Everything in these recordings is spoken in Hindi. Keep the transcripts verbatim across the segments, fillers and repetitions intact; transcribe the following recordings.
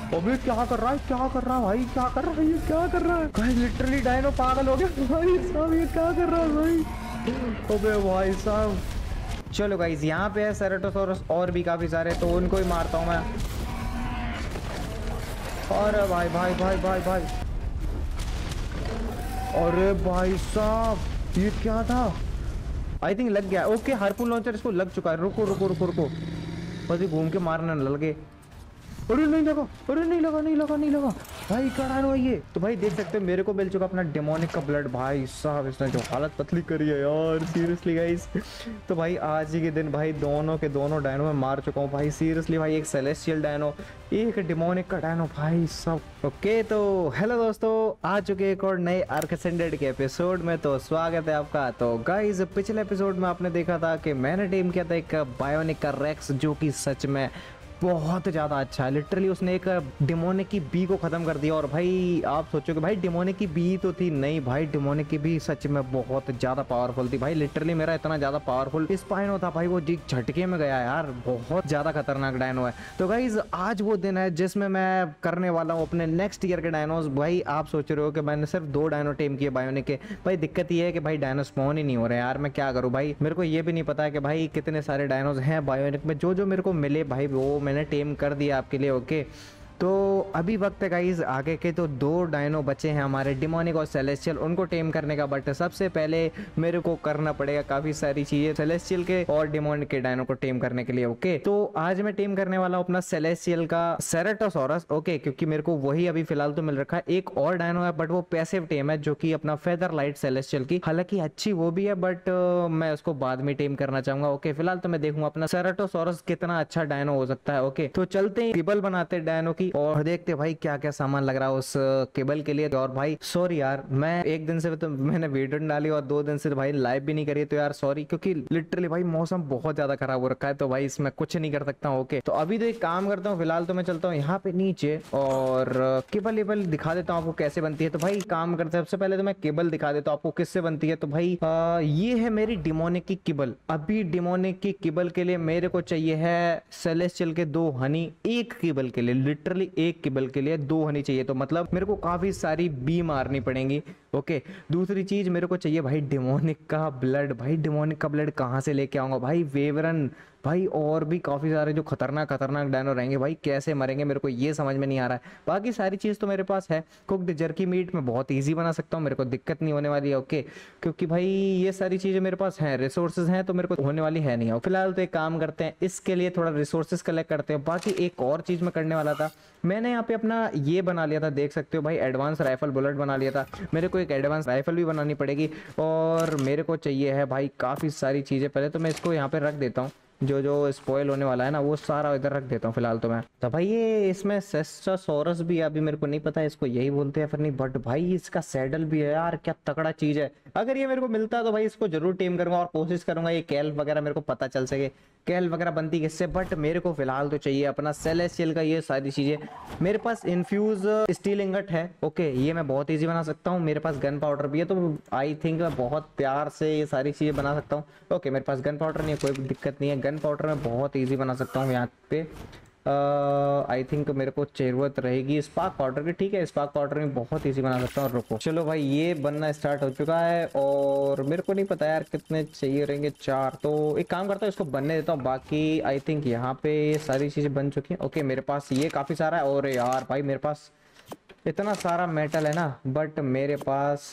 अबे क्या कर रहा है, क्या कर रहा है भाई, क्या कर रहा है, ये क्या कर रहा है भाई। लिटरली डायनो पागल हो गया भाई साहब, ये क्या कर रहा है भाई। अबे भाई साहब चलो गाइस, यहाँ पे है सेरेटोसॉरस और भी काफी सारे, तो उनको ही मारता हूँ मैं। अरे भाई भाई भाई भाई भाई, अरे भाई साहब ये क्या था। आई थिंक लग गया। ओके हार्पून लॉन्चर इसको लग चुका है। रुको रुको रुको रुको, बस ये घूम के मारने न लगे। अरे नहीं लगा, अरे नहीं लगा नहीं लगा नहीं लगा भाई, क्या डायनो है ये। तो भाई देख सकते हो मेरे को मिल चुका अपना डेमोनिक का ब्लड। भाई साहब इसने जो हालत पतली करी है यार, सीरियसली गाइस। तो भाई आज ही के दिन भाई दोनों के दोनों डायनो में मार चुका हूँ भाई, सीरियसली भाई। एक सेलेस्टियल डायनो, एक डेमोनिक का डायनो भाई सब। ओके तो हेलो दोस्तों, आ चुके एक और नए आर्क असेंडेड के एपिसोड में, तो स्वागत है आपका। तो गाइस पिछले एपिसोड में आपने देखा था कि मैंने टीम किया था एक बायोनिक का रेक्स, जो कि सच में बहुत ज़्यादा अच्छा है। लिटरली उसने एक डेमोनिक की बी को ख़त्म कर दिया। और भाई आप सोचोगे भाई डेमोनिक की बी तो थी, नहीं भाई डेमोनिक की बी सच में बहुत ज़्यादा पावरफुल थी भाई। लिटरली मेरा इतना ज़्यादा पावरफुल स्पाइनो था भाई, वो जी झटके में गया यार, बहुत ज़्यादा खतरनाक डायनो है। तो गाइज आज वो दिन है जिसमें मैं करने वाला हूँ अपने नेक्स्ट ईयर के डायनोस। भाई आप सोच रहे हो कि मैंने सिर्फ दो डायनो टेम किए बायोनिक के। भाई दिक्कत ये है कि भाई डायनो स्पॉन ही नहीं हो रहे यार, मैं क्या करूँ भाई। मेरे को ये भी नहीं पता है कि भाई कितने सारे डायनोस हैं बायोनिक में। जो जो मेरे को मिले भाई वो मैंने टेम कर दिया आपके लिए। ओके तो अभी वक्त है गाइज आगे के, तो दो डायनो बचे हैं हमारे, डेमोनिक और सेलेस्टियल, उनको टेम करने का। बट सबसे पहले मेरे को करना पड़ेगा काफ़ी सारी चीज़ें सेलेस्टियल के और डेमोनिक के डायनो को टेम करने के लिए। ओके तो आज मैं टेम करने वाला हूँ अपना सेलेस्टियल का सेरेटोसॉरस। ओके क्योंकि मेरे को वही अभी फिलहाल तो मिल रखा है। एक और डायनो है बट वो पैसिव टेम है, जो कि अपना फेदर लाइट सेलेस्टियल की, हालांकि अच्छी वो भी है बट मैं उसको बाद में टेम करना चाहूंगा। ओके फिलहाल तो मैं देखूंगा अपना सेरेटोसॉरस कितना अच्छा डायनो हो सकता है। ओके तो चलते हैं केबल बनाते हैं डायनो की और देखते भाई क्या क्या सामान लग रहा है उस केबल के लिए। और भाई सॉरी यार, मैं एक दिन से तो मैंने वीडियो डाली और दो दिन से भाई लाइव भी नहीं करी, तो यार सॉरी, क्योंकि लिटरली भाई मौसम बहुत ज्यादा खराब हो रखा है, तो भाई इसमें कुछ नहीं कर सकता हूँ। ओके तो अभी तो एक काम करता हूँ, फिलहाल तो मैं चलता हूँ यहाँ पे नीचे और केबल लेबल दिखा देता हूँ आपको कैसे बनती है। तो भाई काम करते हैं, सबसे पहले तो मैं केबल दिखा देता हूँ आपको किससे बनती है। तो भाई आ, ये है मेरी डेमोनिक की केबल। अभी डेमोनिक की केबल के लिए मेरे को चाहिए है सेलेस्टियल के दो हनी, एक केबल के लिए, लिटरली एक केबल के लिए दो हनी चाहिए, तो मतलब मेरे को काफी सारी बी मारनी पड़ेंगी। ओके दूसरी चीज मेरे को चाहिए भाई डेमोनिक का ब्लड। भाई डेमोनिक का ब्लड कहाँ से लेके आऊंगा भाई, वेवरन भाई और भी काफी सारे जो खतरनाक खतरनाक डायनो रहेंगे, भाई कैसे मरेंगे मेरे को ये समझ में नहीं आ रहा है। बाकी सारी चीज तो मेरे पास है। कुक्ड जर्की मीट में बहुत इजी बना सकता हूँ, मेरे को दिक्कत नहीं होने वाली है। ओके क्योंकि भाई ये सारी चीजें मेरे पास हैं, रिसोर्सेज हैं, तो मेरे को होने वाली है नहीं। फिलहाल तो एक काम करते हैं, इसके लिए थोड़ा रिसोर्सेज कलेक्ट करते हैं। बाकी एक और चीज मैं करने वाला था, मैंने यहाँ पे अपना ये बना लिया था, देख सकते हो भाई एडवांस राइफल बुलेट बना लिया था। मेरे को एक एडवांस राइफल भी बनानी पड़ेगी और मेरे को चाहिए है भाई काफी सारी चीजें। पहले तो मैं इसको यहाँ पे रख देता हूँ, जो जो स्पॉइल होने वाला है ना वो सारा इधर रख देता हूँ फिलहाल तो मैं। तो भाई ये इसमें सेस्टोसॉरस भी है, अभी मेरे को नहीं पता है इसको यही बोलते हैं फिर नहीं, बट भाई इसका सैडल भी है यार, क्या तगड़ा चीज है। अगर ये मेरे को मिलता है तो भाई इसको जरूर टेम करूंगा और कोशिश करूंगा ये कैल वगैरह मेरे को पता चल सके, कैल वगैरह बनती किससे। बट मेरे को फिलहाल तो चाहिए अपना सेलेस्टियल का ये सारी चीजें। मेरे पास इन्फ्यूज स्टील इंगट है। ओके ये मैं बहुत ईजी बना सकता हूँ, मेरे पास गन पाउडर भी है, तो आई थिंक मैं बहुत प्यार से ये सारी चीजें बना सकता हूँ। ओके मेरे पास गन पाउडर नहीं है, कोई दिक्कत नहीं है, गन पाउडर में बहुत इजी बना सकता हूँ यहाँ पे। आई uh, थिंक मेरे को जरूरत रहेगी स्पार्क पाउडर की। ठीक है स्पार्क पाउडर में बहुत इजी बना सकता हूँ। रुको चलो भाई ये बनना स्टार्ट हो चुका है और मेरे को नहीं पता यार कितने चाहिए रहेंगे, चार। तो एक काम करता हूँ इसको बनने देता हूँ, बाकी आई थिंक यहाँ पे सारी चीजें बन चुकी हैं। ओके मेरे पास ये काफी सारा है और यार भाई मेरे पास इतना सारा मेटल है ना, बट मेरे पास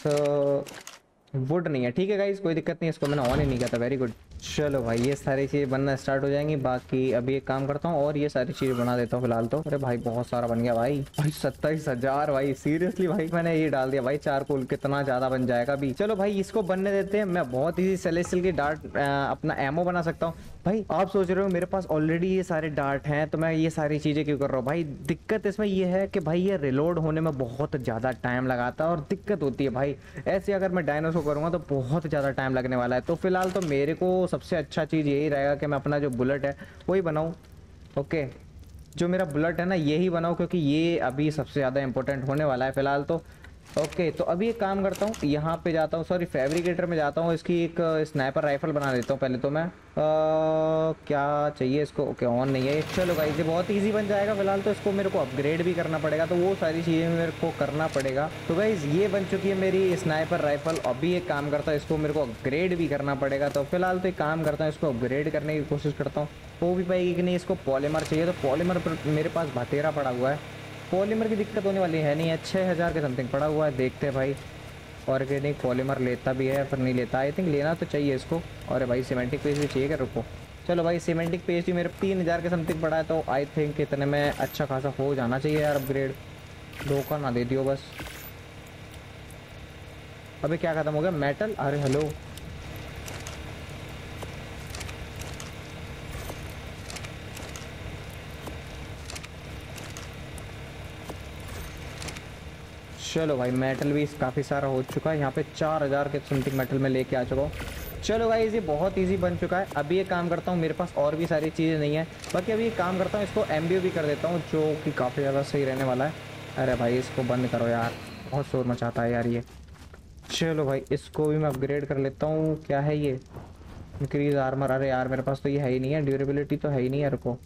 वुड नहीं है। ठीक है गाइस कोई दिक्कत नहीं, इसको मैंने ऑन ही नहीं किया था। Very good. चलो भाई ये सारी चीज़ें बनना स्टार्ट हो जाएंगी। बाकी अभी एक काम करता हूँ और ये सारी चीज़ें बना देता हूँ फिलहाल तो। अरे भाई बहुत सारा बन गया भाई, भाई सत्ताईस हजार भाई सीरियसली भाई मैंने ये डाल दिया भाई, चार कुल कितना ज़्यादा बन जाएगा अभी। चलो भाई इसको बनने देते हैं। मैं बहुत ही सेलेस्टियल की डार्ट अपना एमओ बना सकता हूँ। भाई आप सोच रहे हो मेरे पास ऑलरेडी ये सारे डार्ट हैं तो मैं ये सारी चीज़ें क्यों कर रहा हूँ भाई। दिक्कत इसमें ये है कि भाई ये रिलोड होने में बहुत ज़्यादा टाइम लगाता है और दिक्कत होती है भाई। ऐसे अगर मैं डायनोसॉर करूँगा तो बहुत ज़्यादा टाइम लगने वाला है। तो फिलहाल तो मेरे को सबसे अच्छा चीज़ यही रहेगा कि मैं अपना जो बुलेट है वही बनाऊँ। ओके जो मेरा बुलेट है ना यही बनाऊँ, क्योंकि ये अभी सबसे ज़्यादा इंपॉर्टेंट होने वाला है फिलहाल तो। ओके तो अभी एक काम करता हूँ, यहाँ पे जाता हूँ, सॉरी फैब्रिकेटर में जाता हूँ, इसकी एक स्नाइपर राइफल बना देता हूँ पहले तो मैं। आ, क्या चाहिए इसको? ओके ऑन नहीं है। चलो गाइस ये बहुत इजी बन जाएगा। फिलहाल तो इसको मेरे को अपग्रेड भी करना पड़ेगा, तो वो सारी चीज़ें मेरे को करना पड़ेगा। तो गाइस ये बन चुकी है मेरी स्नाइपर राइफल। अभी एक काम करता हूँ, इसको मेरे को अपग्रेड भी करना पड़ेगा। तो फिलहाल तो एक काम करता हूँ, इसको अपग्रेड करने की कोशिश करता हूँ। हो भी पाएगी कि नहीं। इसको पॉलीमर चाहिए, तो पॉलीमर पर मेरे पास बतेरा पड़ा हुआ है, पॉलीमर की दिक्कत होने वाली है नहीं है। छः हज़ार के समथिंग पड़ा हुआ है, देखते हैं भाई। ऑर्गेनिक पॉलीमर लेता भी है पर नहीं लेता, आई थिंक लेना तो चाहिए इसको। और भाई सीमेंटिक पेज भी चाहिए क्या? रुको, चलो भाई सीमेंटिक पेज भी मेरे तीन हज़ार के समथिंग पड़ा है, तो आई थिंक इतने में अच्छा खासा हो जाना चाहिए यार अपग्रेड। धोखा ना दे दियो बस। अबे क्या ख़त्म हो गया? मेटल? अरे हेलो, चलो भाई मेटल भी काफ़ी सारा हो चुका है। यहाँ पे चार हज़ार के समथिंग मेटल में लेके आ चुका हूँ। चलो भाई ये बहुत इजी बन चुका है। अभी ये काम करता हूँ, मेरे पास और भी सारी चीज़ें नहीं है, बाकी अभी ये काम करता हूँ, इसको एम बी ओ भी कर देता हूँ, जो कि काफ़ी ज़्यादा सही रहने वाला है। अरे भाई इसको बंद करो यार, बहुत शोर मचाता है यार ये। चलो भाई इसको भी मैं अपग्रेड कर लेता हूँ। क्या है ये? Increase armour. अरे यार मेरे पास तो ये है ही नहीं है, ड्यूरेबिलिटी तो है ही नहीं है। रुको,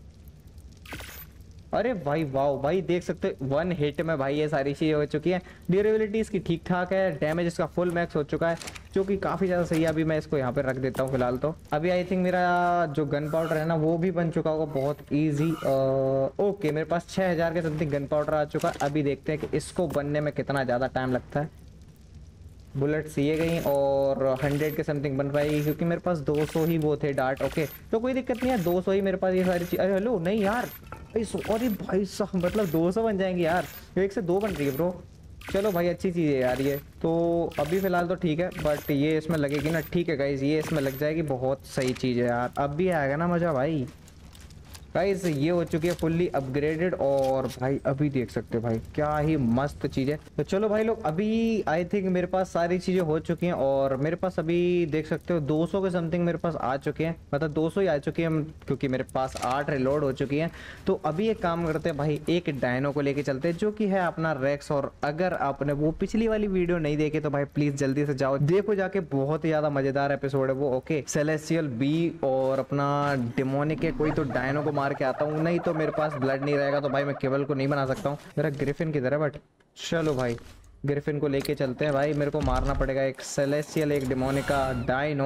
अरे भाई वाह भाई, देख सकते हो वन हिट में भाई ये सारी चीज़ें हो चुकी हैं। ड्यूरेबिलिटी इसकी ठीक ठाक है, डैमेज इसका फुल मैक्स हो चुका है, जो कि काफ़ी ज़्यादा सही है। अभी मैं इसको यहाँ पे रख देता हूँ फिलहाल तो। अभी आई थिंक मेरा जो गन पाउडर है ना वो भी बन चुका होगा बहुत ईजी। ओके मेरे पास छः हज़ार के समथिंग गन पाउडर आ चुका है। अभी देखते हैं कि इसको बनने में कितना ज़्यादा टाइम लगता है। बुलेट्स ये गई और हंड्रेड के समथिंग बन पाएगी, क्योंकि मेरे पास दो सौ ही वो थे डार्ट। ओके तो कोई दिक्कत नहीं है, दो सौ ही मेरे पास ये सारी चीज़। अरे हेलो, नहीं यार भाई, सॉरी भाई साहब, मतलब दो सौ बन जाएंगे यार, एक से दो बन रही है ब्रो। चलो भाई अच्छी चीज़ है यार ये तो। अभी फ़िलहाल तो ठीक है, बट ये इसमें लगेगी ना, ठीक है गाइज ये इसमें लग जाएगी, बहुत सही चीज़ है यार। अब भी आएगा ना मज़ा भाई। गाइस ये हो चुकी है फुल्ली अपग्रेडेड, और भाई अभी देख सकते हो भाई क्या ही मस्त चीज़ है। तो चलो भाई लोग, अभी आई थिंक मेरे पास सारी चीज़ें हो चुकी हैं, और मेरे पास अभी देख सकते हो दो सौ के समथिंग मेरे पास आ चुके हैं, मतलब दो सौ ही आ चुके हैं, क्योंकि मेरे पास आठ रिलोड हो चुकी हैं। तो अभी एक काम करते हैं भाई, एक डायनो को लेके चलते हैं, जो कि है अपना रेक्स। और अगर आपने वो पिछली वाली वीडियो नहीं देखे तो भाई प्लीज़ जल्दी से जाओ देखो जाके, बहुत ही ज़्यादा मज़ेदार एपिसोड है वो। ओके सेलेस्टियल बी और अपना डेमोनिक है, कोई तो डायनो को मार के आता हूँ, नहीं तो मेरे पास ब्लड नहीं रहेगा तो भाई मैं केवल को नहीं बना सकता हूँ। मेरा ग्रिफिन किधर है? बट चलो भाई ग्रिफिन को लेके चलते हैं भाई। मेरे को मारना पड़ेगा एक सेलेस्टियल, एक डेमोनिका, डायनो।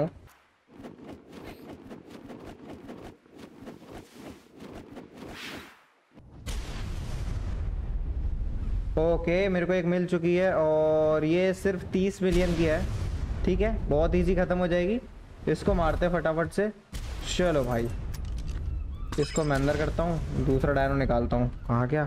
ओके मेरे को एक मिल चुकी है, और ये सिर्फ तीस मिलियन की है। ठीक है बहुत इजी खत्म हो जाएगी। इसको मारते हैं फटाफट से। चलो भाई इसको मैं अंदर करता हूँ, दूसरा डायनो निकालता हूँ। कहाँ गया?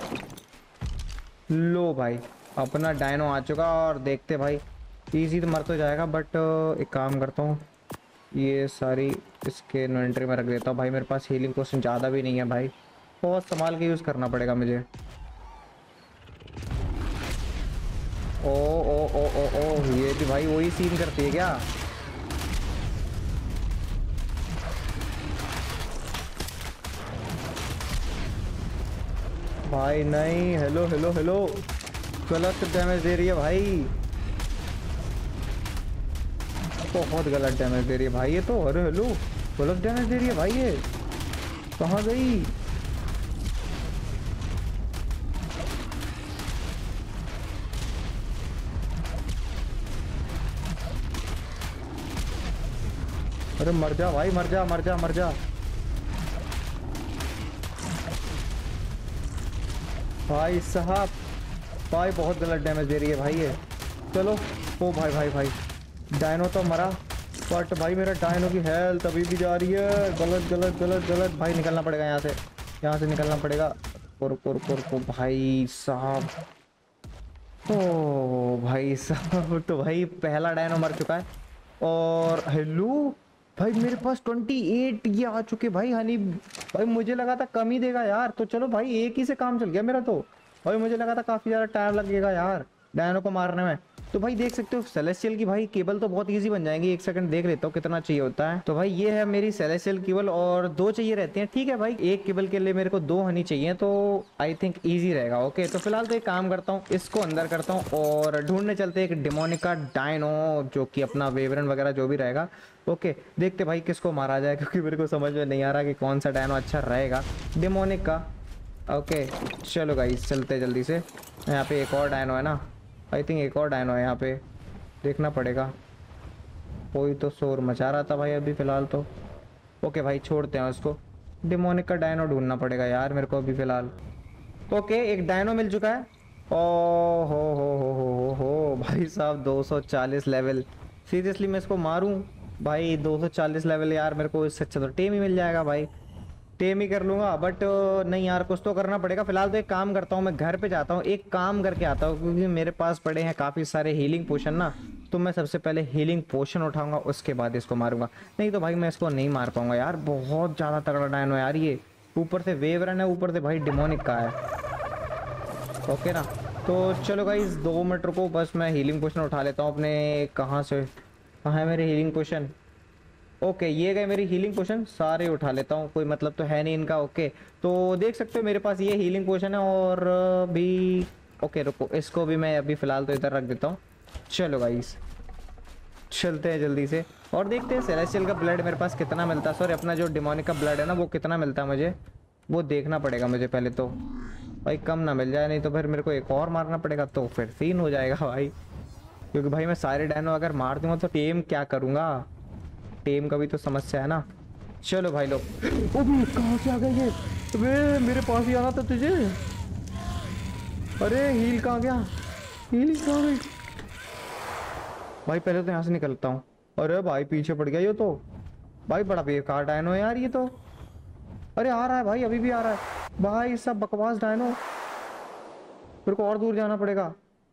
लो भाई अपना डायनो आ चुका, और देखते भाई इजी तो मर तो जाएगा, बट एक काम करता हूँ, ये सारी इसके इन्वेंटरी में रख देता हूँ भाई। मेरे पास हीलिंग पोशन ज़्यादा भी नहीं है भाई, बहुत संभाल के यूज़ करना पड़ेगा मुझे। ओ ओ ओ ओ ओ ये भी भाई वही सीन करती है क्या? भाई नहीं, हेलो हेलो हेलो, गलत डैमेज दे रही है भाई, बहुत गलत डैमेज दे रही है भाई ये तो। अरे हेलो, गलत डैमेज दे रही है भाई ये, कहाँ गई? अरे मर जा भाई, मर जा मर जा मर जा भाई साहब, भाई बहुत गलत डैमेज दे रही है भाई ये। चलो ओ भाई भाई भाई, डायनो तो मरा, बट भाई मेरा डायनो की हेल्थ अभी भी जा रही है। गलत गलत गलत गलत भाई, निकलना पड़ेगा यहाँ से, यहाँ से निकलना पड़ेगा। रुको रुको रुको भाई साहब, ओ भाई साहब, तो भाई पहला डायनो मर चुका है। और हेलो भाई मेरे पास अट्ठाईस ये आ चुके भाई हनी। भाई मुझे लगा था कम ही देगा यार, तो चलो भाई एक ही से काम चल गया मेरा तो। भाई मुझे लगा था काफ़ी ज़्यादा टाइम लगेगा यार डायनो को मारने में, तो भाई देख सकते हो सेलेस्टियल की भाई केबल तो बहुत इजी बन जाएंगी। एक सेकंड देख लेता हूँ कितना चाहिए होता है। तो भाई ये है मेरी सेलेस्टियल केबल और दो चाहिए रहते हैं। ठीक है भाई, एक केबल के लिए मेरे को दो हनी चाहिए, तो आई थिंक इजी रहेगा। ओके तो फिलहाल तो एक काम करता हूँ, इसको अंदर करता हूँ और ढूंढने चलते हैं एक डेमोनिका डायनो जो कि अपना वेवरन वगैरह जो भी रहेगा। ओके देखते भाई किसको मारा जाए, क्योंकि मेरे को समझ में नहीं आ रहा कि कौन सा डायनो अच्छा रहेगा। डेमोनिका। ओके चलो गाइस चलते जल्दी से। यहाँ पे एक और डायनो है ना, आई थिंक एक और डायनो है यहाँ पे, देखना पड़ेगा। कोई तो शोर मचा रहा था भाई अभी फिलहाल तो। ओके भाई छोड़ते हैं उसको, डेमोनिक का डायनो ढूंढना पड़ेगा यार मेरे को अभी फिलहाल। ओके एक डायनो मिल चुका है। ओ हो हो हो हो हो हो भाई साहब दो सौ चालीस लेवल। सीरियसली मैं इसको मारूं भाई? दो सौ चालीस लेवल यार, मेरे को इससे अच्छा तो टेम ही मिल जाएगा भाई, टेम ही कर लूंगा। बट नहीं यार, कुछ तो करना पड़ेगा। फिलहाल तो एक काम करता हूँ, मैं घर पे जाता हूँ, एक काम करके आता हूँ, क्योंकि मेरे पास पड़े हैं काफ़ी सारे हीलिंग पोशन ना। तो मैं सबसे पहले हीलिंग पोशन उठाऊंगा, उसके बाद इसको मारूंगा। नहीं तो भाई मैं इसको नहीं मार पाऊंगा यार, बहुत ज़्यादा तगड़ा डायनो है यार ये। ऊपर से वेवरन है, ऊपर से भाई डेमोनिक का है। ओके ना, तो चलो गाइस दो मिनट रुको, बस मैं हीलिंग पोशन उठा लेता हूँ अपने। कहाँ से, कहाँ है मेरे हीलिंग पोशन? ओके ये गए मेरी हीलिंग पोशन, सारे उठा लेता हूँ, कोई मतलब तो है नहीं इनका। ओके तो देख सकते हो मेरे पास ये हीलिंग पोशन है और भी। ओके रुको, इसको भी मैं अभी फ़िलहाल तो इधर रख देता हूँ। चलो गाइस चलते हैं जल्दी से और देखते हैं सेलेस्टियल का ब्लड मेरे पास कितना मिलता है। सॉरी अपना जो डिमोनिक का ब्लड है ना, वो कितना मिलता है मुझे, वो देखना पड़ेगा मुझे पहले तो। भाई कम ना मिल जाए, नहीं तो फिर मेरे को एक और मारना पड़ेगा, तो फिर सीन हो जाएगा भाई। क्योंकि भाई मैं सारे डायनो अगर मार दूंगा तो टेम क्या करूँगा, टेम का भी तो समस्या है ना। चलो भाई लोग, ओ भी कहाँ से आ गए ये? अबे मेरे पास ही आना था तुझे। अरे हील कहाँ गया, हील कहाँ गई भाई? पहले तो यहाँ से निकलता हूँ। अरे भाई पीछे पड़ गया ये तो, भाई बड़ा बेकार डायनो है यार ये तो। अरे आ रहा है भाई, अभी भी आ रहा है भाई, सब बकवास डायनो। मेरे को और दूर जाना पड़ेगा।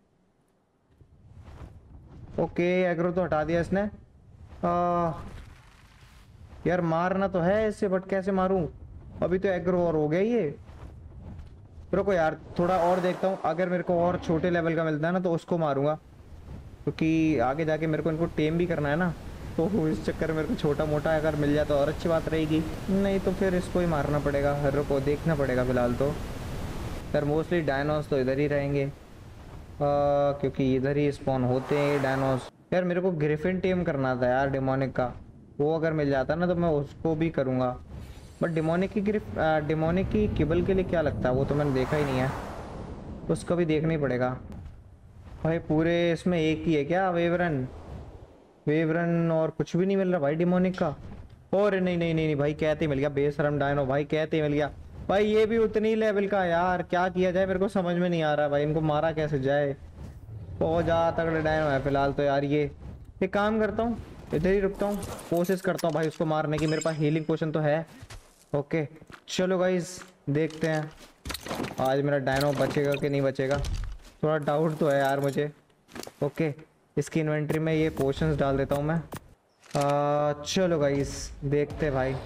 ओके एग्रो तो हटा दिया इसने। आ, यार मारना तो है इससे, बट कैसे मारूं? अभी तो एग्रो और हो गया ये। रुको यार थोड़ा और देखता हूँ, अगर मेरे को और छोटे लेवल का मिलता है ना तो उसको मारूंगा, क्योंकि आगे जाके मेरे को इनको टेम भी करना है ना। तो इस चक्कर में मेरे को छोटा मोटा अगर मिल जाए तो और अच्छी बात रहेगी, नहीं तो फिर इसको ही मारना पड़ेगा। रुको देखना पड़ेगा फिलहाल तो। यार मोस्टली डायनोस तो इधर ही रहेंगे, आ, क्योंकि इधर ही स्पॉन होते हैं डायनोस। यार मेरे को ग्रिफिन टेम करना था यार डेमोनिक का, वो अगर मिल जाता ना तो मैं उसको भी करूँगा। बट डेमोनिक की ग्रिफ डेमोनिक की केबल के लिए क्या लगता है वो तो मैंने देखा ही नहीं है, उसको भी देखना ही पड़ेगा। भाई पूरे इसमें एक ही है क्या वेवरन? वेवरन और कुछ भी नहीं मिल रहा भाई डेमोनिक का। और नहीं नहीं नहीं नहीं भाई, कहते मिल गया बेशरम डायनो भाई, कहते मिल गया भाई। ये भी उतनी लेवल का यार, क्या किया जाए मेरे को समझ में नहीं आ रहा भाई, इनको मारा कैसे जाए? बहुत ज़्यादा तगड़े डायनो है फिलहाल तो यार ये। एक काम करता हूँ, इधर ही रुकता हूँ, कोशिश करता हूँ भाई उसको मारने की। मेरे पास हीलिंग पोशन तो है। ओके चलो गाइस देखते हैं आज मेरा डायनो बचेगा कि नहीं बचेगा, थोड़ा डाउट तो है यार मुझे। ओके इसकी इन्वेंट्री में ये पोशंस डाल देता हूँ मैं। आ, चलो गाइस देखते हैं भाई।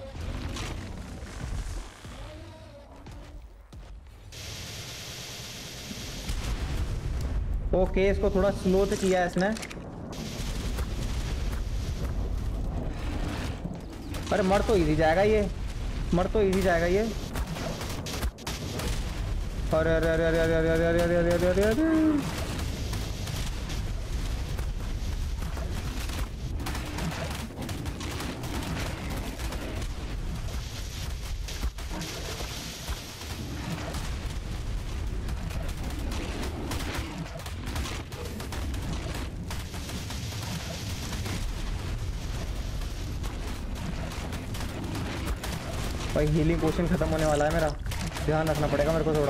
ओके इसको थोड़ा स्लो तो किया है इसने। अरे मर तो इजी जाएगा ये, मर तो इजी जाएगा ये। अरे अरे अरे अरे अरे अरे अरे अरे अरे अरे अरे अरे भाई हीलिंग पोशन खत्म होने वाला है मेरा, ध्यान रखना पड़ेगा मेरे को थोड़ा।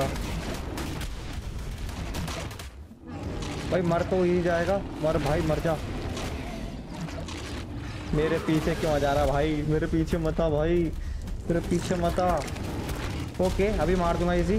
भाई मर तो ही जाएगा, मर भाई मर जा। मेरे पीछे क्यों आ जा रहा भाई? मेरे पीछे मत आ भाई, मेरे पीछे मत आ। ओके अभी मार दूंगा इसी।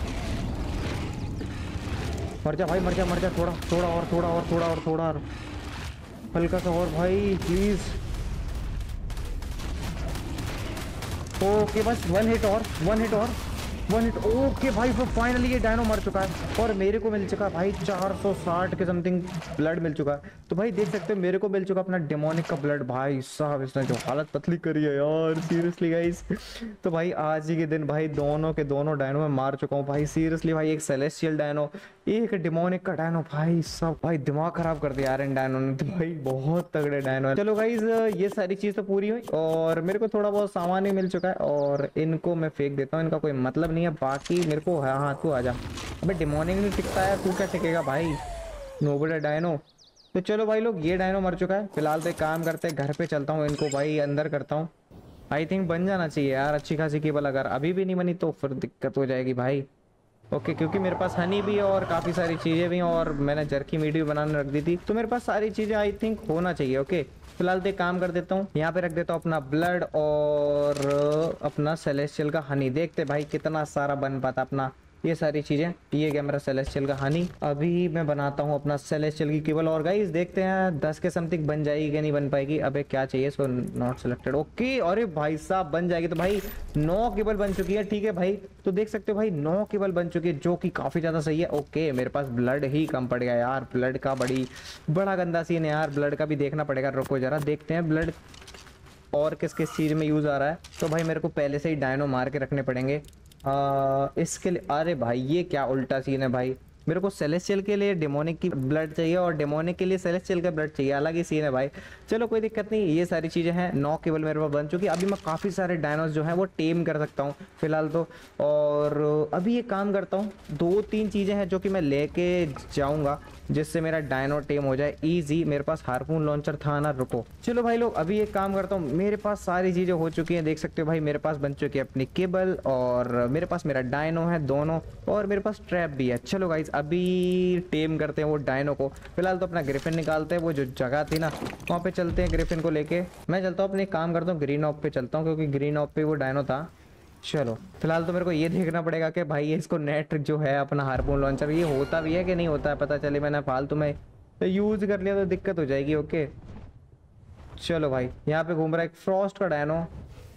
मर जा भाई मर जा मर जा, थोड़ा थोड़ा और थोड़ा और थोड़ा और थोड़ा और हल्का सा और भाई प्लीज। ओके बस वन हिट और, वन हिट और वन हिट। ओके भाई फाइनली ये डायनो मर चुका है और मेरे को मिल चुका भाई चार सौ साठ के समथिंग ब्लड मिल चुका है। तो भाई देख सकते हो मेरे को मिल चुका अपना डेमोनिक का ब्लड। भाई साहब इसने जो हालत पतली करी है यार सीरियसली गाइस। तो भाई आज ही के दिन भाई दोनों के दोनों डायनो में मार चुका हूँ भाई सीरियसली भाई। एक सेलेस्टियल डायनो, एक डेमोनिक का डायनो। भाई सब भाई दिमाग खराब कर दिया यार इन डायनो ने। तो भाई बहुत तगड़े डायनो है। चलो गाइस ये सारी चीज तो पूरी हुई और मेरे को थोड़ा बहुत सामान भी मिल चुका है और इनको मैं फेंक देता हूँ, इनका कोई मतलब नहीं है। बाकी मेरे को हाँ हाँ तू आजा। अबे डेमोनिक नहीं टिकता है, तू क्या टिकेगा भाई नोबड़ा डायनो। तो चलो भाई लोग ये डायनो मर चुका है। फिलहाल तो एक काम करते हैं घर पे चलता हूँ, इनको भाई अंदर करता हूँ। आई थिंक बन जाना चाहिए यार अच्छी खासी केबल। अगर अभी भी नहीं बनी तो फिर दिक्कत हो जाएगी भाई। ओके क्योंकि मेरे पास हनी भी है और काफ़ी सारी चीज़ें भी हैं और मैंने जर्की मीट भी बनाने रख दी थी, तो मेरे पास सारी चीज़ें आई थिंक होना चाहिए। ओके फिलहाल तो एक काम कर देता हूँ, यहाँ पे रख देता हूँ अपना ब्लड और अपना सेलेस्टियल का हनी। देखते भाई कितना सारा बन पाता अपना ये सारी चीजें। ये गया मेरा सेलेस्टियल का हनी। अभी मैं बनाता हूँ अपना सेलेस्टियल की केबल और गाइस देखते हैं दस के समथिंग बन जाएगी कि नहीं बन पाएगी। अबे क्या चाहिए इसको, नॉट सिलेक्टेड। ओके अरे भाई साहब बन जाएगी। तो भाई नौ केबल बन चुकी है। ठीक है भाई तो देख सकते हो भाई नौ केबल बन चुकी है जो कि काफी ज्यादा सही है। ओके मेरे पास ब्लड ही कम पड़ गया यार, ब्लड का बड़ी बड़ा गंदा सीन है यार। ब्लड का भी देखना पड़ेगा, रुको जरा देखते हैं ब्लड और किस किस चीज में यूज आ रहा है। तो भाई मेरे को पहले से ही डायनो मार के रखने पड़ेंगे आ, इसके लिए। अरे भाई ये क्या उल्टा सीन है भाई, मेरे को सेलेस्टियल के लिए डेमोनिक की ब्लड चाहिए और डेमोनिक के लिए सेलेस्टियल का ब्लड चाहिए, अलग ही सीन है भाई। चलो कोई दिक्कत नहीं, ये सारी चीज़ें हैं। नौ केवल मेरे पास बन चुकी है। अभी मैं काफ़ी सारे डायनोस जो हैं वो टेम कर सकता हूँ फिलहाल तो। और अभी एक काम करता हूँ, दो तीन चीज़ें हैं जो कि मैं लेके जाऊँगा जिससे मेरा डायनो टेम हो जाए ईजी। मेरे पास हार्पून लॉन्चर था ना, रुको। चलो भाई लोग अभी एक काम करता हूँ, मेरे पास सारी चीज़ें हो चुकी हैं। देख सकते हो भाई मेरे पास बन चुकी है अपनी केबल और मेरे पास मेरा डायनो है दोनों और मेरे पास ट्रैप भी है। चलो गाइज अभी टेम करते हैं वो डायनो को। फिलहाल तो अपना ग्रिफिन निकालते हैं, वो जो जगह थी ना वहाँ पे चलते हैं ग्रिफिन को लेके। मैं चलता हूँ अपने काम करता हूँ ग्रीन ऑफ पे चलता हूँ क्योंकि ग्रीन ऑफ पे वो डायनो था। चलो फिलहाल तो मेरे को ये देखना पड़ेगा कि भाई इसको नेट जो है अपना हार्पून लॉन्चर ये होता भी है कि नहीं होता है। पता चले मैंने फालतू में तो यूज कर लिया तो दिक्कत हो जाएगी। ओके चलो भाई यहाँ पे घूम रहा है एक फ्रॉस्ट का डायनो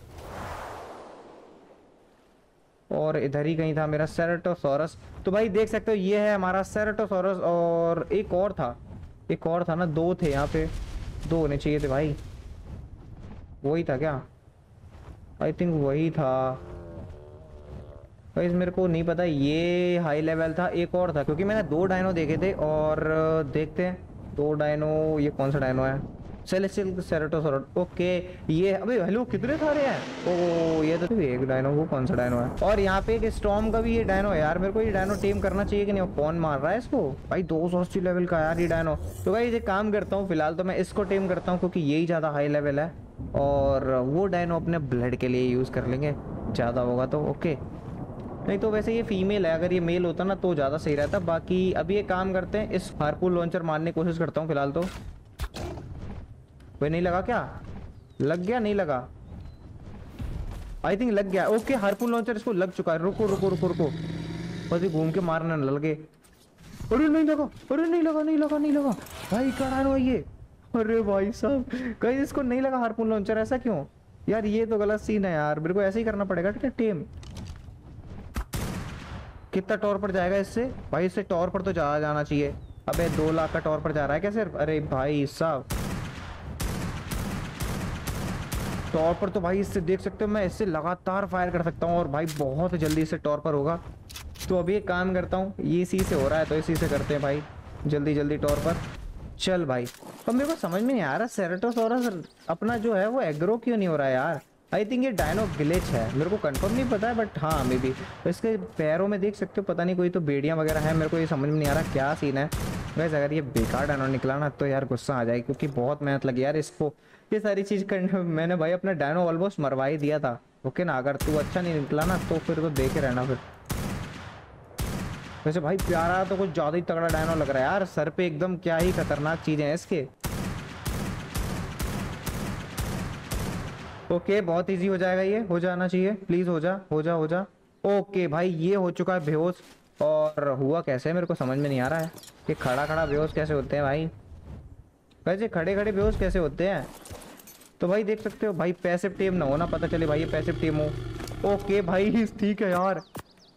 और इधर ही कहीं था मेरा सेरेटोसॉरस। तो भाई देख सकते हो ये है हमारा सेरेटोसॉरस और एक और था, एक और था ना, दो थे यहाँ पे, दो होने चाहिए थे भाई। वही था क्या, आई थिंक वही था गाइस, मेरे को नहीं पता। ये हाई लेवल था, एक और था क्योंकि मैंने दो डायनो देखे थे। और देखते हैं दो डायनो, ये कौन सा डायनो है, सेलेस्टियल सेरेटोसॉरस। ओके ये अबे हेलो कितने सारे हैं। ओ ये तो एक डायनो, वो कौन सा डायनो है। और यहाँ पे एक स्टॉर्म का भी ये डायनो है यार। मेरे को ये डायनो टेम करना चाहिए कि नहीं। कौन मार रहा है इसको भाई, दो सौ अस्सी लेवल का यार ये डायनो। तो भाई ये काम करता हूँ फिलहाल तो मैं इसको टेम करता हूँ क्योंकि यही ज्यादा हाई लेवल है और वो डायनो अपने ब्लड के लिए यूज कर लेंगे ज्यादा होगा तो। ओके नहीं तो वैसे ये फीमेल है, अगर ये मेल होता ना तो ज्यादा सही रहता। बाकी अभी ये काम करते हैं, इस हार्पून लॉन्चर मारने की कोशिश करता हूँ फिलहाल तो। वे नहीं लगा क्या, लग गया, नहीं लगा, आई थिंक लग गया। ओके हार्पून लॉन्चर इसको लग चुका है। रुको रुको रुको रुको बस ये घूम के मारने न लगे। अरे नहीं लगा, अरे नहीं लगा नहीं लगा नहीं लगा भाई, क्या डायनो है ये। अरे भाई साहब कहीं इसको नहीं लगा हार्पून लॉन्चर, ऐसा क्यों यार, ये तो गलत सीन है यार। मेरे को ऐसे ही करना पड़ेगा ठीक है टेम। कितना टॉर पर जाएगा इससे भाई, इससे टॉर पर तो जा जाना चाहिए। अबे दो लाख का टॉर पर जा रहा है क्या सिर्फ। अरे भाई साहब टॉर पर तो भाई इससे देख सकते हो मैं इससे लगातार फायर कर सकता हूँ और भाई बहुत जल्दी इससे टॉर पर होगा। तो अभी एक काम करता हूँ, ये इसी से हो रहा है तो इसी से करते हैं भाई जल्दी जल्दी टॉर पर। चल भाई अब मेरे को समझ में नहीं आ रहा सेरेटोसॉरस अपना जो है वो एग्रो क्यों नहीं हो रहा है यार। आई थिंक ये डायनो ग्लिच है, मेरे को कंफर्म नहीं पता है बट हाँ मे बी। तो इसके पैरों में देख सकते हो पता नहीं कोई तो बेड़ियाँ वगैरह है, मेरे को ये समझ में नहीं आ रहा क्या सीन है। वैसे अगर ये बेकार डायनो निकला ना तो यार गुस्सा आ जाए क्योंकि बहुत मेहनत लगी यार इसको ये सारी चीज़ करने। मैंने भाई अपना डायनो ऑलमोस्ट मरवा ही दिया था। ओके ना, अगर तू अच्छा नहीं निकला ना तो फिर तो देखे रहना फिर। वैसे भाई प्यारा तो कुछ ज़्यादा ही तगड़ा डायनो लग रहा है यार, सर पे एकदम क्या ही खतरनाक चीज़ें हैं इसके। ओके बहुत इजी हो जाएगा, ये हो जाना चाहिए, प्लीज हो जा हो जा हो जा। ओके भाई ये हो चुका है बेहोश। और हुआ कैसे मेरे को समझ में नहीं आ रहा है कि खड़ा खड़ा बेहोश कैसे होते हैं भाई। वैसे खड़े खड़े बेहोश कैसे होते हैं। तो भाई देख सकते हो भाई पैसिव टीम ना हो ना, पता चले भाई ये पैसिव टीम हो। ओके भाई ठीक है यार,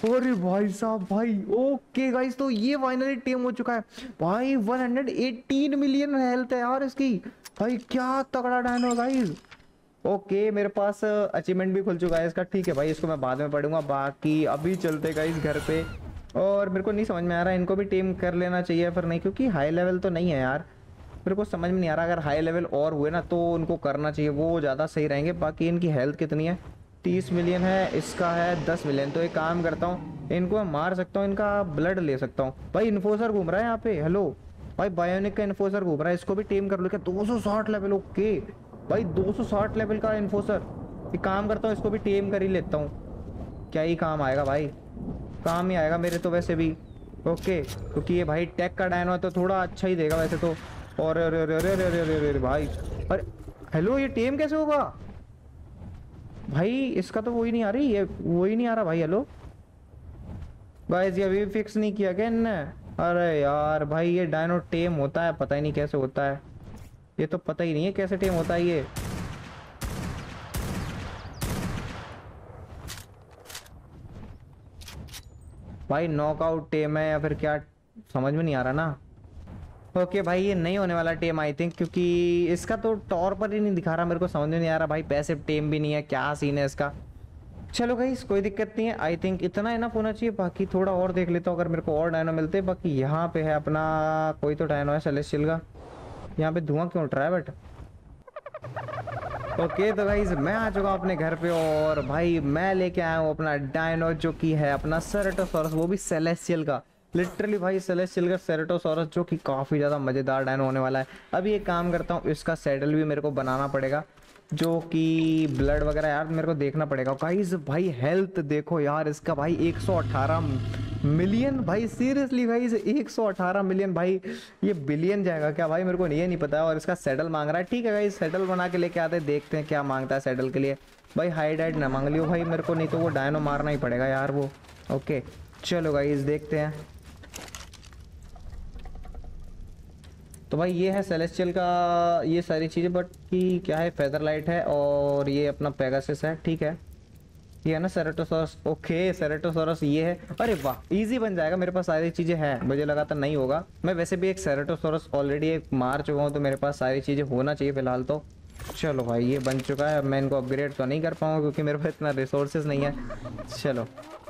अरे भाई साहब भाई, ओके गाइस, तो ये फाइनली टेम हो चुका है भाई। One hundred eighteen million health है यार इसकी भाई, क्या तगड़ा डायनो गाइस। ओके मेरे पास अचीवमेंट भी खुल चुका है इसका, ठीक है भाई, इसको मैं बाद में पढ़ूंगा। बाकी अभी चलते गाइस घर पे। और मेरे को नहीं समझ में आ रहा है, इनको भी टेम कर लेना चाहिए फिर नहीं, क्योंकि हाई लेवल तो नहीं है यार। मेरे को समझ में नहीं आ रहा, अगर हाई लेवल और हुए ना तो उनको करना चाहिए, वो ज़्यादा सही रहेंगे। बाकी इनकी हेल्थ कितनी है, तीस मिलियन है, इसका है दस मिलियन। तो एक काम करता हूँ, इनको मैं मार सकता हूँ, इनका ब्लड ले सकता हूँ। भाई इन्फोसर घूम रहा है यहाँ पे, हेलो भाई, बायोनिक का इन्फोसर घूम रहा है, इसको भी टेम कर लो क्या? दो सौ साठ लेवल, ओके भाई, दो सौ साठ लेवल का इन्फोसर। एक काम करता हूँ, इसको भी टेम कर ही लेता हूँ, क्या ही काम आएगा भाई, काम ही आएगा मेरे तो वैसे भी। ओके क्योंकि ये भाई टेक का डायनो है तो थोड़ा अच्छा ही देगा वैसे तो। और अरे अरे अरे अरे अरे अरे भाई, अरे हेलो, ये टेम कैसे होगा भाई? इसका तो वो ही नहीं आ रही, ये वो ही नहीं आ रहा भाई। हेलो गाइस, ये अभी फिक्स नहीं किया क्या इनने? अरे यार भाई, ये डायनो टेम होता है, पता ही नहीं कैसे होता है, ये तो पता ही नहीं है कैसे टेम होता है ये। भाई नॉकआउट टेम है या फिर क्या, समझ में नहीं आ रहा ना। ओके भाई, ये नहीं होने वाला टेम आई थिंक, क्योंकि इसका तो टॉर पर ही नहीं दिखा रहा, मेरे को समझ में नहीं आ रहा भाई, पैसिव टेम भी नहीं है, क्या सीन है इसका। चलो गाइस कोई दिक्कत नहीं है, आई थिंक इतना इनफ होना चाहिए। बाकी थोड़ा और देख लेता हूँ अगर मेरे को और डायनो मिलते। बाकी यहाँ पे है अपना कोई तो डायनो है सेलेस्टियल का, यहाँ पे धुआं क्यों उठ रहा है बट। ओके तो गाइस मैं आ चुका हूँ अपने घर पे, और भाई मैं लेके आया हूँ अपना डायनो, जो कि है अपना सेरेटोसॉरस, वो भी सेलेस्टियल का। लिटरली भाई सेलेस्टियल का सेरेटोसॉरस, जो कि काफ़ी ज़्यादा मज़ेदार डायनो होने वाला है। अभी एक काम करता हूँ, इसका सैडल भी मेरे को बनाना पड़ेगा, जो कि ब्लड वगैरह यार मेरे को देखना पड़ेगा। गाइस भाई हेल्थ देखो यार इसका भाई, एक सौ अठारह मिलियन भाई, सीरियसली गाइस एक सौ अठारह मिलियन भाई, ये बिलियन जाएगा क्या भाई? मेरे को ये नहीं पता। और इसका सैडल मांग रहा है, ठीक है गाइस सैडल बना के लेके आते, देखते हैं क्या मांगता है सैडल के लिए। भाई हाइड हाइड ना मांग लियो भाई मेरे को, नहीं तो वो डायनो मारना ही पड़ेगा यार वो। ओके चलो गाइस देखते हैं। तो भाई ये है सेलेस्टियल का ये सारी चीज़ें, बट कि क्या है, फेदर लाइट है और ये अपना पेगासस है, ठीक है। ये है ना सेरेटोसॉरस, ओके सेरेटोसॉरस ये है। अरे वाह इजी बन जाएगा, मेरे पास सारी चीज़ें हैं, मुझे लगा था नहीं होगा। मैं वैसे भी एक सेरेटोसॉरस ऑलरेडी एक मार चुका हूँ, तो मेरे पास सारी चीज़ें होना चाहिए फिलहाल तो। चलो भाई ये बन चुका है, मैं इनको अपग्रेड तो नहीं कर पाऊँगा क्योंकि मेरे पास इतना रिसोर्सेज नहीं है। चलो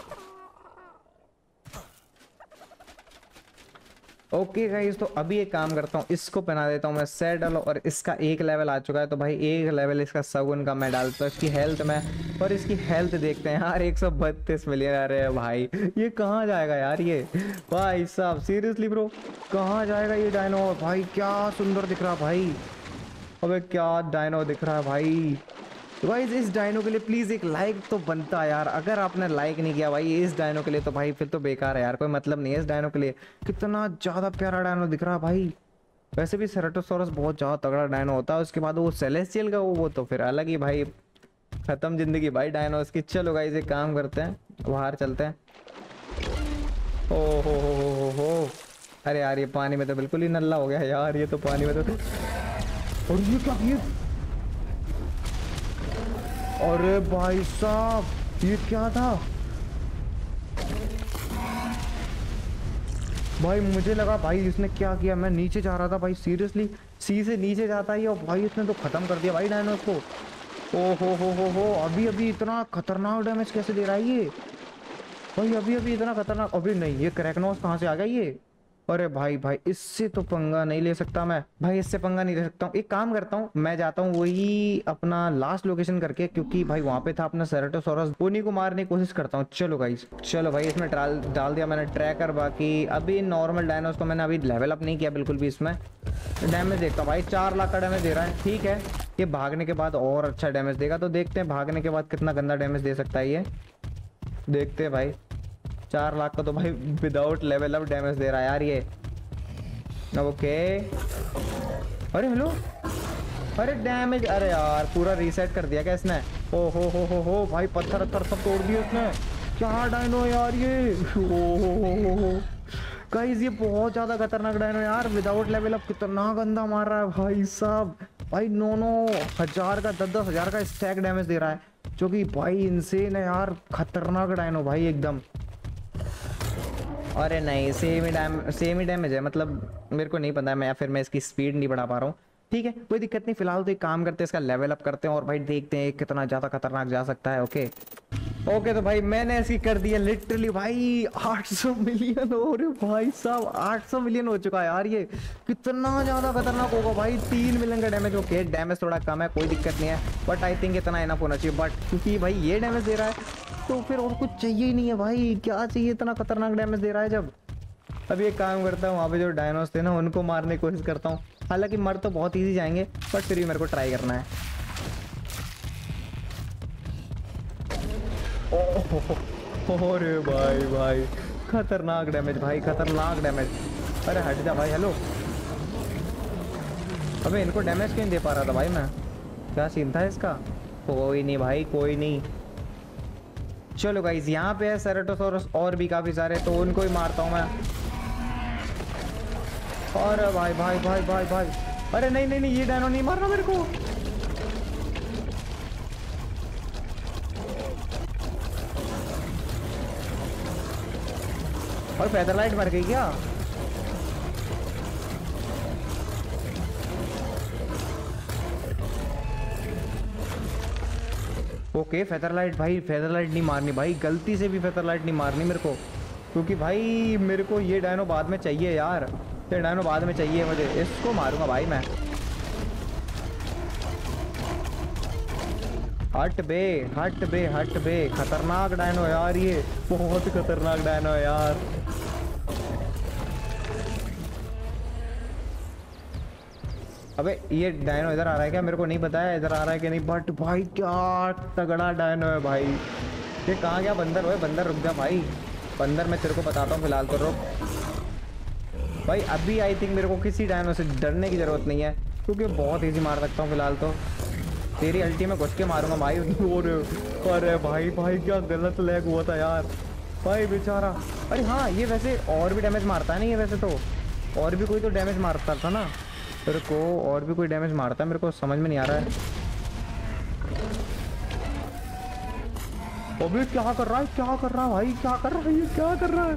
ओके गाइस, तो अभी एक काम करता हूँ, इसको पहना देता हूँ मैं सैडल, और इसका एक लेवल आ चुका है, तो भाई एक लेवल इसका सगुन का मैं डालता हूँ इसकी हेल्थ में। और इसकी हेल्थ देखते हैं यार, एक सौ बत्तीस मिलियन आ रहे हैं भाई, ये कहाँ जाएगा यार ये भाई साहब, सीरियसली ब्रो कहाँ जाएगा ये डायनो? भाई क्या सुंदर दिख रहा भाई, अबे क्या डायनो दिख रहा है भाई। तो गाइस इस डायनो के लिए प्लीज़ एक लाइक तो बनता है यार, अगर आपने लाइक नहीं किया भाई इस डायनो के लिए तो भाई फिर तो बेकार है यार, कोई मतलब नहीं है इस डायनो के लिए। कितना ज़्यादा प्यारा डायनो दिख रहा है भाई। वैसे भी सेरेटोसॉरस बहुत ज़्यादा तगड़ा डायनो होता है, उसके बाद वो सेलेस्टियल का वो वो तो फिर अलग ही भाई, ख़त्म जिंदगी भाई डायनो की। चलो गाइस एक काम करते हैं, बाहर चलते हैं। ओ हो हो हो हो हो अरे यार ये पानी में तो बिल्कुल ही नल्ला हो गया यार, ये तो पानी में तो। और ये क्या, ये अरे भाई साहब ये क्या था भाई? मुझे लगा भाई इसने क्या किया, मैं नीचे जा रहा था भाई, सीरियसली सी से नीचे जाता ही, और भाई इसने तो खत्म कर दिया भाई डायनो को। ओ हो हो हो हो अभी अभी इतना खतरनाक डैमेज कैसे दे रहा है ये भाई? अभी अभी इतना खतरनाक, अभी नहीं, ये क्रैकनॉस कहाँ से आ गया ये? अरे भाई भाई इससे तो पंगा नहीं ले सकता मैं भाई, इससे पंगा नहीं ले सकता हूँ। एक काम करता हूँ, मैं जाता हूँ वही अपना लास्ट लोकेशन करके, क्योंकि भाई वहाँ पे था अपना सेरेटोसॉरस, उन्हीं को मारने की कोशिश करता हूँ। चलो गाइस चलो भाई, इसमें डाल डाल दिया मैंने ट्रैकर। बाकी अभी नॉर्मल डायनोस को मैंने अभी लेवल अप नहीं किया बिल्कुल भी। इसमें डैमेज देखता हूँ भाई, चार लाख का डैमेज दे रहा है, ठीक है। ये भागने के बाद और अच्छा डैमेज देगा, तो देखते हैं भागने के बाद कितना गंदा डैमेज दे सकता है ये, देखते हैं भाई। चार लाख का तो भाई विदाउट लेवल अप डैमेज दे रहा है यार ये। ओके अरे हेलो, अरे डैमेज, अरे यार पूरा रीसेट कर दिया क्या इसने? ओ हो हो हो हो भाई पत्थर पत्थर सब तोड़ दिए उसने, क्या डायनो यार ये। ओ हो हो हो हो गाइस ये बहुत ज्यादा खतरनाक डायनो यार, विदाउट लेवल अप कितना गंदा मार रहा है भाई साहब। भाई नौ नौ हजार का, दस दस हजार का स्टैक डैमेज दे रहा है, जो कि भाई इनसेन है यार, खतरनाक डायनो भाई एकदम। अरे नहीं, सेम ही डैम सेम ही डैमेज है, मतलब मेरे को नहीं पता है मैं, या फिर मैं इसकी स्पीड नहीं बढ़ा पा रहा हूँ। ठीक है कोई दिक्कत नहीं, फिलहाल तो एक काम करते हैं, इसका लेवल अप करते हैं और भाई देखते हैं कितना ज़्यादा खतरनाक जा सकता है। ओके ओके तो भाई मैंने इसकी कर दिया लिटरली भाई आठ सौ मिलियन। और भाई साहब आठ सौ मिलियन हो चुका है यार, ये कितना ज़्यादा खतरनाक होगा भाई। तीन मिलियन का डैमेज। ओके डैमेज थोड़ा कम है, कोई दिक्कत नहीं है, बट आई थिंक इतना इनफ होना चाहिए। बट क्योंकि भाई ये डैमेज दे रहा है तो फिर और कुछ चाहिए ही नहीं है भाई। क्या चाहिए, इतना खतरनाक डैमेज दे रहा है जब। अब ये काम करता हूँ, वहाँ पे जो डायनोस थे ना उनको मारने की कोशिश करता हूँ। हालांकि मर तो बहुत इजी जाएंगे, बट फिर भी मेरे को ट्राई करना है। ओह अरे भाई भाई खतरनाक डैमेज भाई, खतरनाक डैमेज। अरे हट जा भाई। हेलो अबे इनको डैमेज क्यों दे पा रहा था भाई मैं, क्या सीन था इसका। कोई नहीं भाई कोई नहीं। चलो गाइस यहाँ पे है सेरेटोसॉरस और भी काफी सारे, तो उनको ही मारता हूँ मैं। अरे भाई भाई भाई भाई भाई अरे नहीं नहीं नहीं, ये डायनो नहीं मारना मेरे को। और फेदरलाइट मर गई क्या। ओके फेदरलाइट भाई, फेदरलाइट नहीं मारनी भाई, गलती से भी फेदरलाइट नहीं मारनी मेरे को, क्योंकि भाई मेरे को ये डायनो बाद में चाहिए यार। ये डायनो बाद में चाहिए मुझे, इसको मारूंगा भाई मैं। हट बे हट बे हट बे, खतरनाक डायनो यार, ये बहुत खतरनाक डायनो है यार। अबे ये डायनो इधर आ रहा है क्या, मेरे को नहीं पता है इधर आ रहा है कि नहीं, बट भाई क्या तगड़ा डायनो है भाई। ये कहाँ गया बंदर। ओए बंदर रुक जा भाई, बंदर मैं तेरे को बताता हूँ, फिलहाल तो रुक भाई। अभी आई थिंक मेरे को किसी डायनो से डरने की जरूरत नहीं है, क्योंकि बहुत इजी मार सकता हूँ फिलहाल तो। तेरी अल्टी में घुस के मारूंगा भाई। और अरे भाई भाई क्या गलत लैग हुआ था यार भाई बेचारा। अरे हाँ ये वैसे और भी डैमेज मारता है नहीं, ये वैसे तो और भी कोई तो डैमेज मारता था ना मेरे को, और भी कोई डैमेज मारता है, मेरे को समझ में नहीं आ रहा है। अबे क्या कर रहा है, क्या कर रहा है भाई, क्या कर रहा है ये, क्या कर रहा है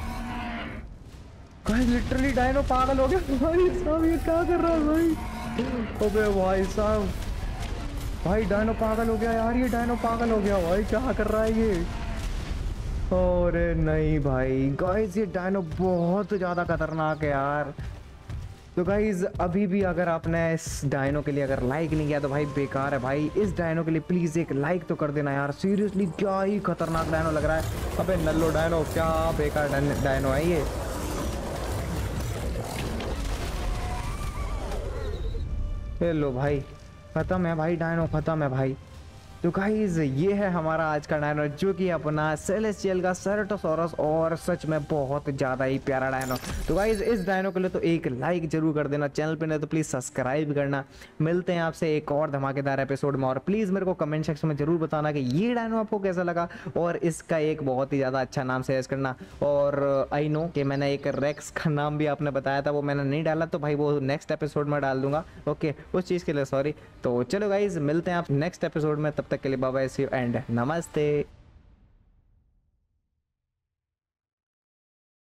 भाई। लिटरली डायनो पागल हो गया भाई साहब, ये क्या कर रहा है भाई। अबे भाई साहब भाई डायनो पागल हो गया यार, ये डायनो पागल हो गया भाई, क्या कर रहा है ये। अरे नहीं भाई गाइस ये डायनो बहुत ज़्यादा खतरनाक है यार। तो गाइज अभी भी अगर आपने इस डायनो के लिए अगर लाइक नहीं किया तो भाई बेकार है भाई। इस डायनो के लिए प्लीज़ एक लाइक तो कर देना यार, सीरियसली क्या ही खतरनाक डायनो लग रहा है। अबे नल्लो डायनो, क्या बेकार डायनो है ये। हेलो भाई खत्म है भाई, डायनो खत्म है भाई। तो गाइज ये है हमारा आज का डायनो, जो कि अपना सेलेस्टियल का सेरेटोसॉरस, और सच में बहुत ज़्यादा ही प्यारा डायनो। तो गाइज इस डायनो के लिए तो एक लाइक जरूर कर देना, चैनल पे नहीं तो प्लीज़ सब्सक्राइब करना। मिलते हैं आपसे एक और धमाकेदार एपिसोड में, और प्लीज़ मेरे को कमेंट सेक्शन में जरूर बताना कि ये डायनो आपको कैसा लगा, और इसका एक बहुत ही ज़्यादा अच्छा नाम सजेस्ट करना। और आई नो कि मैंने एक रेक्स का नाम भी आपने बताया था, वो मैंने नहीं डाला, तो भाई वो नेक्स्ट एपिसोड में डाल दूंगा। ओके उस चीज़ के लिए सॉरी। तो चलो गाइज मिलते हैं आप नेक्स्ट एपिसोड में, तब तक के लिए bye bye, see you and नमस्ते।